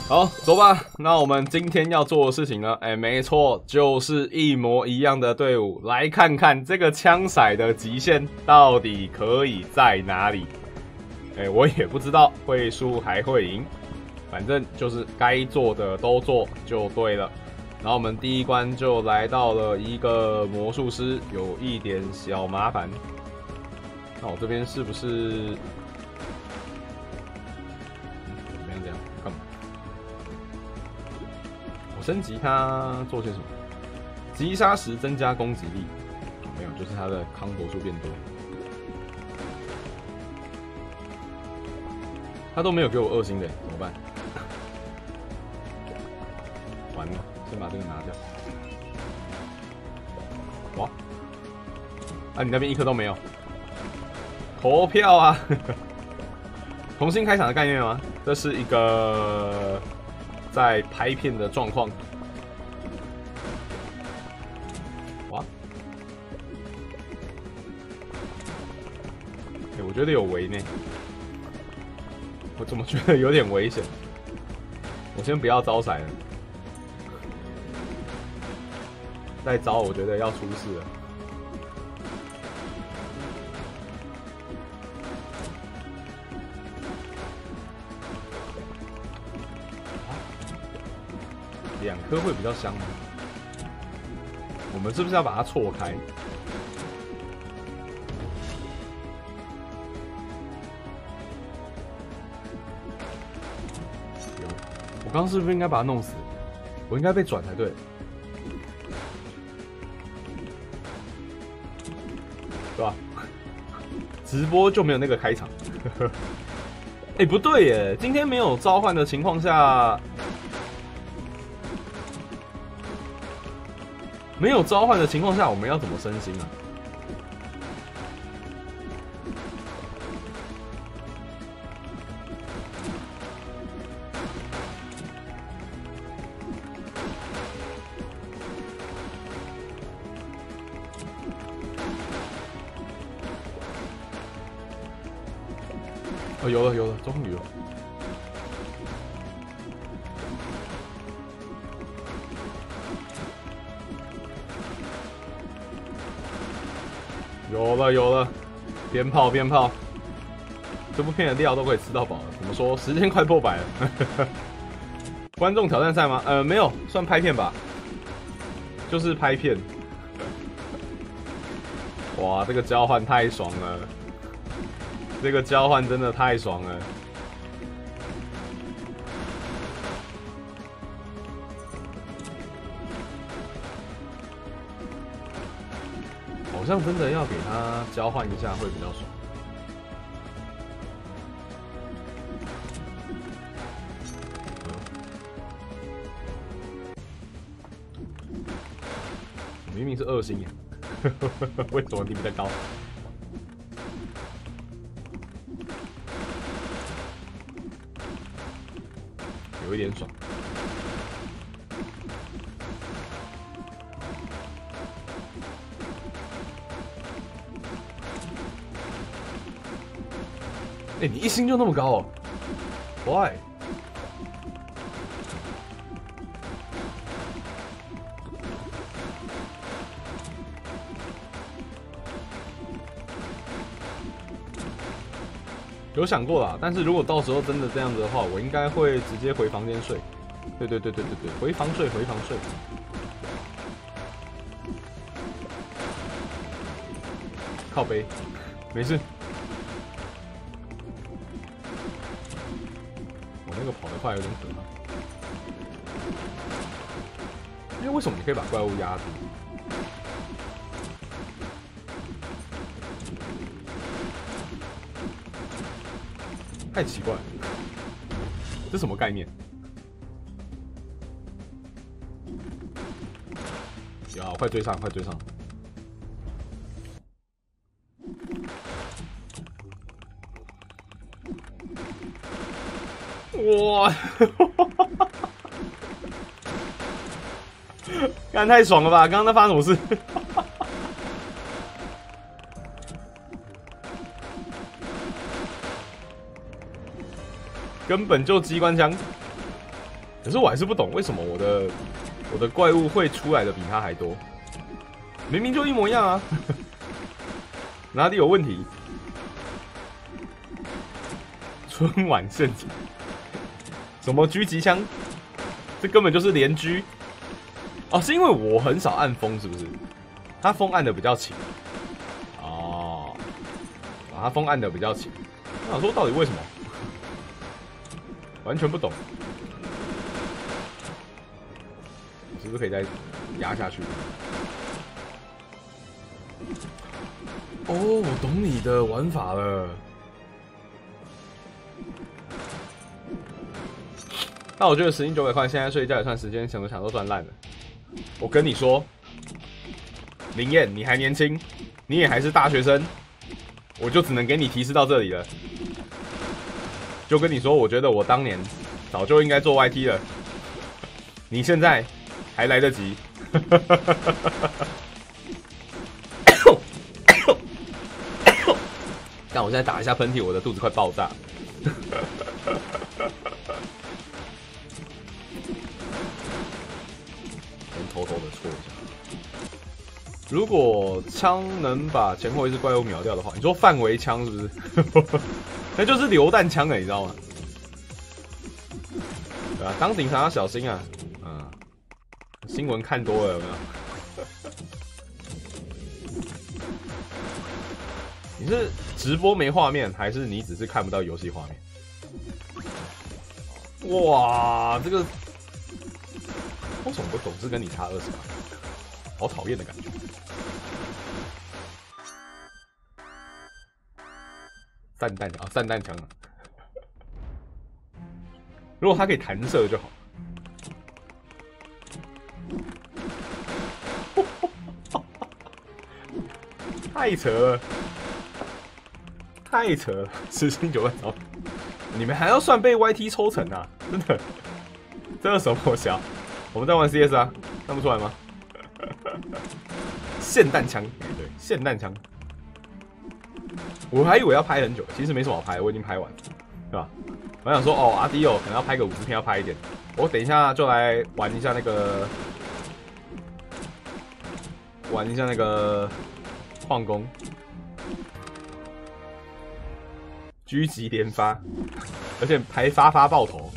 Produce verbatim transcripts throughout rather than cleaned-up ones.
好，走吧。那我们今天要做的事情呢？哎、欸，没错，就是一模一样的队伍，来看看这个枪骰的极限到底可以在哪里。哎、欸，我也不知道会输还会赢，反正就是该做的都做就对了。然后我们第一关就来到了一个魔术师，有一点小麻烦。那我这边是不是？我升级它做些什么？击杀时增加攻击力，没有，就是它的康博数变多。他都没有给我二星的，怎么办？完了，先把这个拿掉。哇！啊，你那边一颗都没有。投票啊！重新开场的概念吗？这是一个。在拍片的状况，哇！哎、欸，我觉得有危呢，我怎么觉得有点危险？我先不要招骰了，再招我觉得要出事了。两颗会比较香吗？我们是不是要把它错开？有，我刚刚是不是应该把它弄死？我应该被转才对。对吧？直播就没有那个开场。哎、欸，不对耶，今天没有召唤的情况下。没有召唤的情况下，我们要怎么升星啊？哦，有了有了，终于了。有了有了，鞭炮鞭炮，这部片的料都可以吃到饱了。怎么说？时间快破百了。观众挑战赛吗？呃，没有，算拍片吧，就是拍片。哇，这个交换太爽了，这个交换真的太爽了。好像真的要给他交换一下会比较爽。明明是二星耶，为什么你比较高？有一点爽。哎、欸，你一星就那么高哦 ？Why？ 有想过啦，但是如果到时候真的这样子的话，我应该会直接回房间睡。对对对对对对，回房睡，回房睡。靠背，没事。我那个跑得快有点可怕。因为为什么你可以把怪物压住？太奇怪了，这什么概念？有，快追上，快追上！哇！干太爽了吧！刚刚那发生什么事？根本就机关枪！ 可是我还是不懂为什么我的我的怪物会出来的比他还多，明明就一模一样啊，哪里有问题？春晚陷阱，什么狙击枪？这根本就是连狙哦，是因为我很少按风，是不是？他风按的比较勤哦，啊，他风按的比较勤。我想说，到底为什么？完全不懂。是不是可以再压下去？哦，我懂你的玩法了。那我觉得时薪九百块，现在睡觉也算时间，想都想都赚烂了。我跟你说，林燕，你还年轻，你也还是大学生，我就只能给你提示到这里了。就跟你说，我觉得我当年早就应该做 Y T 了，你现在还来得及。但我现在打一下喷嚏，我的肚子快爆炸。先偷偷的戳一下。如果枪能把前后一只怪物秒掉的话，你说范围枪是不是？那就是榴弹枪了，你知道吗？对啊，当警察要小心啊！嗯，新闻看多了有没有？你是直播没画面，还是你只是看不到游戏画面？哇，这个为什么我总是跟你差二十八？好讨厌的感觉。散弹啊，散弹枪啊！如果它可以弹射就好。太扯了，太扯了！时薪九万刀，你们还要算被 Y T 抽成啊？真的，这是什么小？我们在玩 C S 啊，看不出来吗？霰弹枪，对，霰弹枪。我还以为要拍很久，其实没什么好拍，我已经拍完了，对吧？我想说，哦，阿迪哦，可能要拍个五十片，要拍一点。我等一下就来玩一下那个，玩一下那个矿工，狙击连发，而且还发发爆头。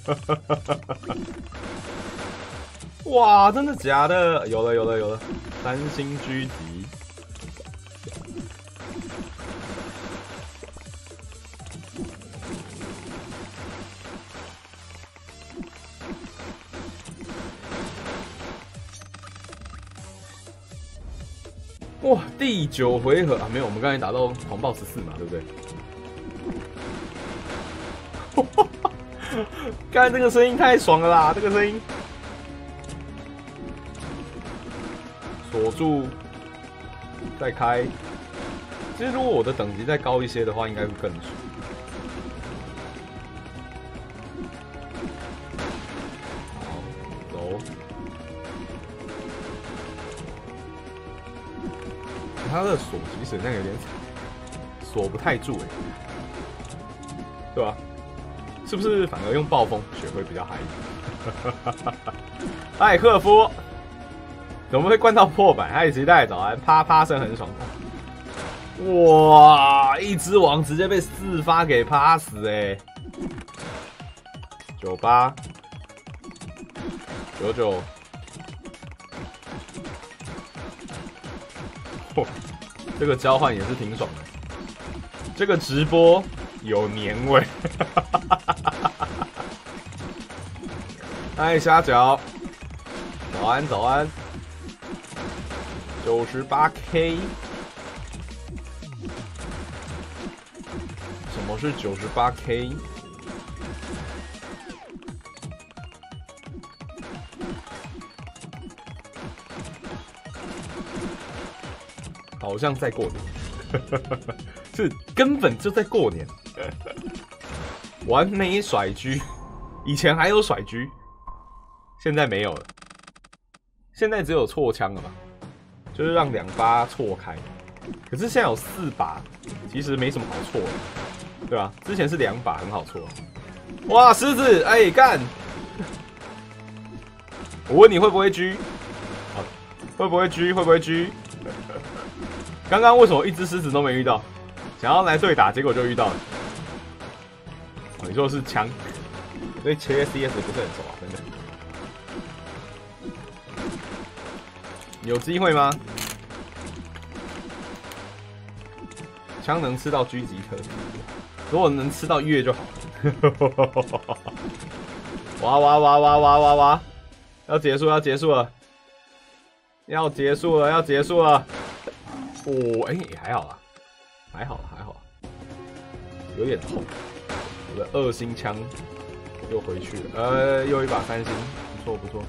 哇，真的假的？有了有了有了，三星狙击。哇，第九回合啊，没有，我们刚才打到狂暴十四嘛，对不对？刚才这个声音太爽了啦，这个声音。锁住，再开。其实如果我的等级再高一些的话，应该会更爽。好，走。他的锁其实那个有点锁不太住哎、欸，对吧？是不是反而用暴风雪会比较嗨一点？艾克夫。怎么会灌到破百？嗨，期待早安，啪啪声很爽。哇，一只王直接被四发给趴死哎、欸！九八，九九，嚯，这个交换也是挺爽的。这个直播有年味。嗨，虾饺，早安早安。九十八 K， 什么是九十八 K？ 好像在过年，是根本就在过年。完美甩狙，以前还有甩狙，现在没有了，现在只有错枪了吧？就是让两发错开，可是现在有四把，其实没什么好错的，对吧？之前是两把很好错。哇，狮子，哎、欸、干， 我问你会不会狙？会不会狙？会不会狙？刚刚为什么一只狮子都没遇到？想要来对打，结果就遇到了。哦、你说的是枪，对切 C S 不是很熟啊，真的。有机会吗？枪能吃到狙击特技，如果能吃到月就好了。哇哇哇哇哇哇哇！要结束，要结束了，要结束了，要结束了。哦，哎、欸，还好啊，还好还好，有点痛。我的二星枪又回去了，呃，又一把三星，不错不错。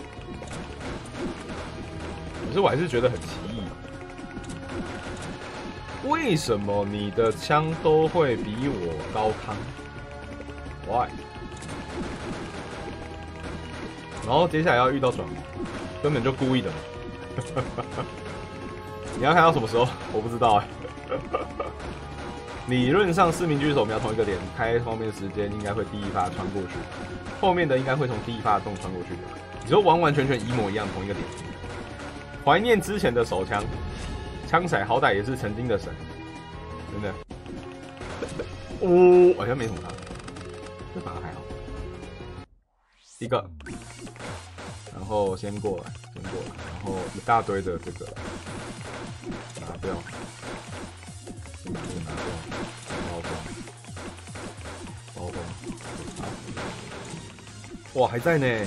可是我还是觉得很奇异，为什么你的枪都会比我高康 ？Why？ 然后接下来要遇到转盲，根本就故意的。你要看到什么时候？我不知道哎、欸。理论上四名狙手瞄同一个点，开方面时间应该会第一发穿过去，后面的应该会从第一发洞穿过去。你说完完全全一模一样同一个点。怀念之前的手枪，枪骰好歹也是曾经的神，真的。哦，好像没什么差，这反而还好。一个，然后先过来，先过来，然后一大堆的这个拿掉，先把这个拿掉，包装，包装，好，哇，还在呢。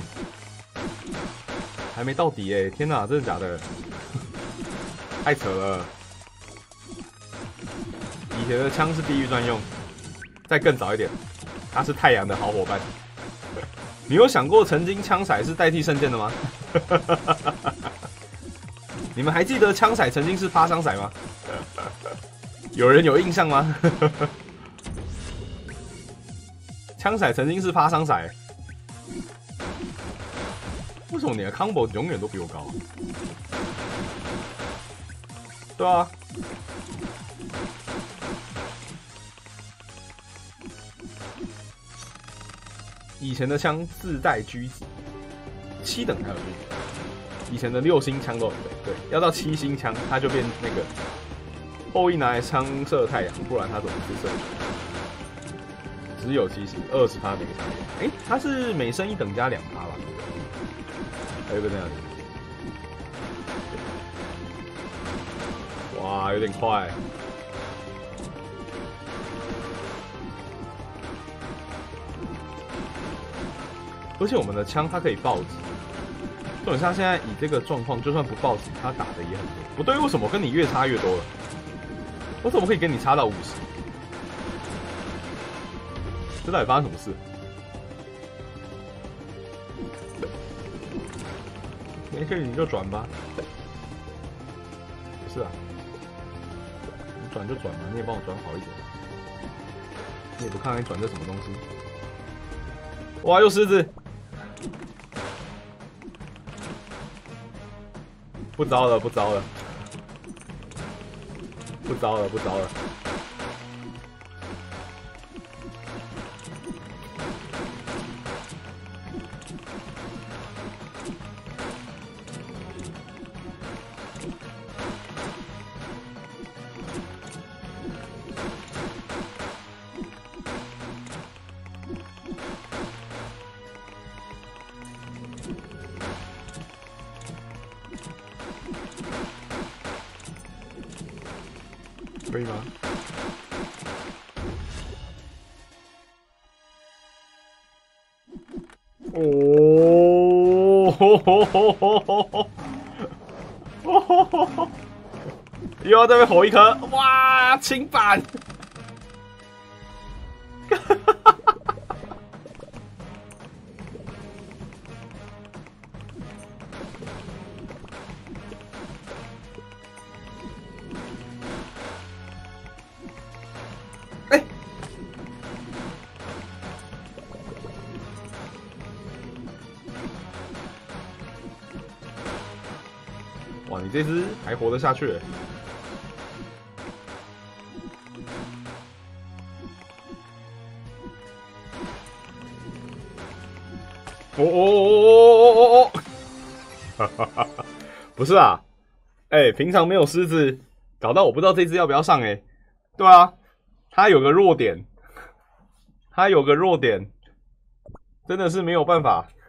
还没到底哎！天哪，真的假的？太扯了！以前的枪是地狱专用，再更早一点，它是太阳的好伙伴。你有想过曾经枪骰是代替圣剑的吗？你们还记得枪骰曾经是发伤骰吗？有人有印象吗？枪骰曾经是发伤骰。为什么你的 combo 永远都比我高？对啊，以前的枪自带狙击，七等才有狙击。以前的六星枪都有对，要到七星枪它就变那个后羿拿来枪射太阳，不然它怎么是射？只有七星，二十趴没差。哎、欸，它是每升一等加两趴吧？还有个那样子，哇，有点快。而且我们的枪它可以暴击，重点是它现在以这个状况，就算不暴击，它打的也很多。不对，为什么跟你越差越多了？我怎么可以跟你差到五十？这到底发生什么事？没事，你就转吧。不是啊，你转就转嘛，你也帮我转好一点。你也不看看你转这什么东西？哇，又狮子！不招了，不招了，不招了，不招了。可以吗？哦，吼吼吼吼吼吼！又要在那边吼一颗，哇，清板！哎、欸，哇，你这只还活得下去？哦哦哦哦哦哦哦！ 不是啊，哎、欸，平常没有狮子，搞到我不知道这只要不要上哎、欸。对啊，它有个弱点，它有个弱点，真的是没有办法。